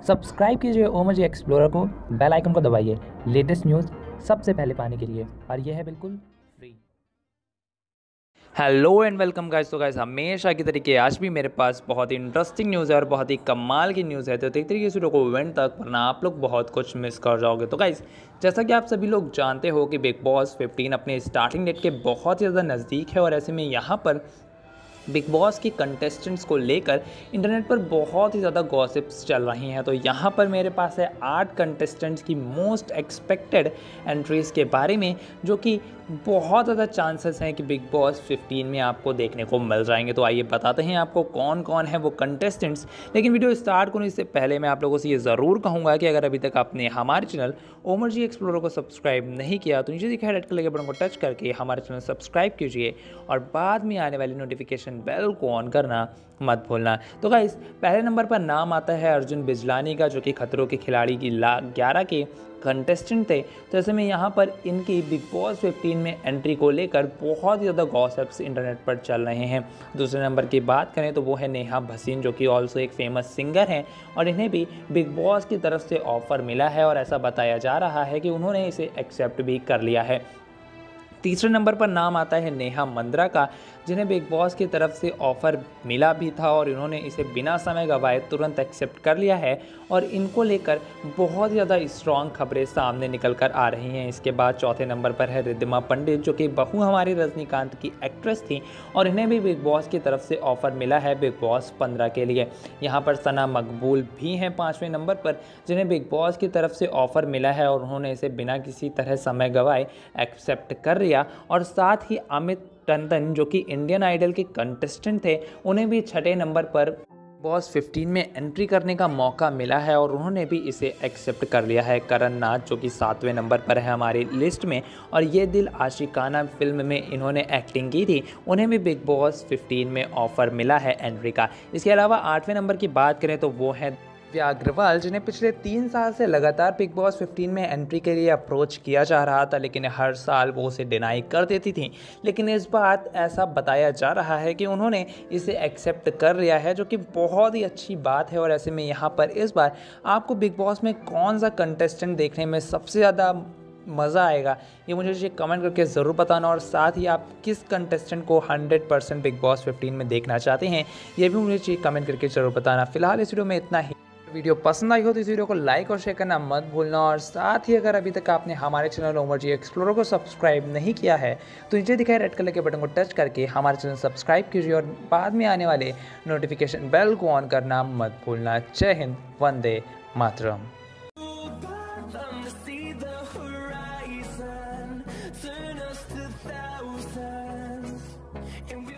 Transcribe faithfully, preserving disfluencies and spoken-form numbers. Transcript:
Subscribe कीजिए OMG explorer को, bell icon को दबाइए लेटेस्ट न्यूज़ सबसे पहले पाने के लिए, और यह है बिल्कुल free. Hello and welcome guys. तो गाइस हमेशा की तरीके आज भी मेरे पास बहुत ही इंटरेस्टिंग न्यूज़ है और बहुत ही कमाल की न्यूज़ है, तो देखते रहिए इस वीडियो को इवेंट तक, वरना आप लोग बहुत कुछ मिस कर जाओगे। तो गाइस जैसा कि आप सभी लोग जानते हो कि बिग बॉस फिफ्टीन अपने स्टार्टिंग डेट के बहुत ही ज़्यादा नज़दीक है, और ऐसे में यहाँ पर बिग बॉस के कंटेस्टेंट्स को लेकर इंटरनेट पर बहुत ही ज़्यादा गॉसिप्स चल रही हैं। तो यहाँ पर मेरे पास है आठ कंटेस्टेंट्स की मोस्ट एक्सपेक्टेड एंट्रीज़ के बारे में, जो कि बहुत ज़्यादा चांसेस हैं कि बिग बॉस फिफ्टीन में आपको देखने को मिल जाएंगे। तो आइए बताते हैं आपको कौन कौन है वो कंटेस्टेंट्स। लेकिन वीडियो स्टार्ट करने से पहले मैं आप लोगों से ये ज़रूर कहूँगा कि अगर अभी तक आपने हमारे चैनल ओमजी एक्सप्लोरर को सब्सक्राइब नहीं किया तो नीचे दिखाए रेड कलर के बटन को टच करके हमारे चैनल सब्सक्राइब कीजिए, और बाद में आने वाली नोटिफिकेशन बेल को ऑन करना मत भूलना। तो गाइस पहले नंबर पर नाम आता है अर्जुन बिजलानी का, जो कि खतरों के खिलाड़ी की ला ग्यारह के कंटेस्टेंट थे। तो ऐसे में यहाँ पर इनकी बिग बॉस फिफ्टीन में एंट्री को लेकर बहुत ही ज़्यादा गॉसिप्स इंटरनेट पर चल रहे हैं। दूसरे नंबर की बात करें तो वो है नेहा भसीन, जो कि ऑल्सो एक फेमस सिंगर हैं, और इन्हें भी बिग बॉस की तरफ से ऑफ़र मिला है, और ऐसा बताया जा रहा है कि उन्होंने इसे एक्सेप्ट भी कर लिया है। तीसरे नंबर पर नाम आता है नेहा मंद्रा का, जिन्हें बिग बॉस की तरफ से ऑफ़र मिला भी था, और इन्होंने इसे बिना समय गंवाए तुरंत एक्सेप्ट कर लिया है, और इनको लेकर बहुत ज़्यादा स्ट्रॉन्ग खबरें सामने निकल कर आ रही हैं। इसके बाद चौथे नंबर पर है रिद्धिमा पंडित, जो कि बहू हमारी रजनीकांत की एक्ट्रेस थी, और इन्हें भी बिग बॉस की तरफ से ऑफ़र मिला है बिग बॉस पंद्रह के लिए। यहाँ पर सना मकबूल भी हैं पाँचवें नंबर पर, जिन्हें बिग बॉस की तरफ से ऑफ़र मिला है, और उन्होंने इसे बिना किसी तरह समय गंवाए एक्सेप्ट कर लिया। और साथ ही अमित टंडन, जो कि इंडियन आइडल के कंटेस्टेंट थे, उन्हें भी छठे नंबर पर बॉस फिफ्टीन में एंट्री करने का मौका मिला है, और उन्होंने भी इसे एक्सेप्ट कर लिया है। करण नाथ, जो कि सातवें नंबर पर है हमारी लिस्ट में, और ये दिल आशिकाना फिल्म में इन्होंने एक्टिंग की थी, उन्हें भी बिग बॉस फिफ्टीन में ऑफ़र मिला है एंट्री का। इसके अलावा आठवें नंबर की बात करें तो वो है दिव्या अग्रवाल, जिन्हें पिछले तीन साल से लगातार बिग बॉस फिफ्टीन में एंट्री के लिए अप्रोच किया जा रहा था, लेकिन हर साल वो उसे डिनाई कर देती थी। लेकिन इस बार ऐसा बताया जा रहा है कि उन्होंने इसे एक्सेप्ट कर लिया है, जो कि बहुत ही अच्छी बात है। और ऐसे में यहाँ पर इस बार आपको बिग बॉस में कौन सा कंटेस्टेंट देखने में सबसे ज़्यादा मज़ा आएगा, ये मुझे ये कमेंट करके ज़रूर बताना, और साथ ही आप किस कंटेस्टेंट को hundred percent Bigg Boss fifteen में देखना चाहते हैं, ये भी मुझे कमेंट करके ज़रूर बताना। फिलहाल इस वीडियो में इतना ही। वीडियो पसंद आई हो तो इस वीडियो को लाइक और शेयर करना मत भूलना, और साथ ही अगर अभी तक आपने हमारे चैनल ओमजी एक्सप्लोरर को सब्सक्राइब नहीं किया है तो नीचे दिखाए रेड कलर के बटन को टच करके हमारे चैनल सब्सक्राइब कीजिए, और बाद में आने वाले नोटिफिकेशन बेल को ऑन करना मत भूलना। जय Hind, Vande Mataram. Turn us to thousands, and we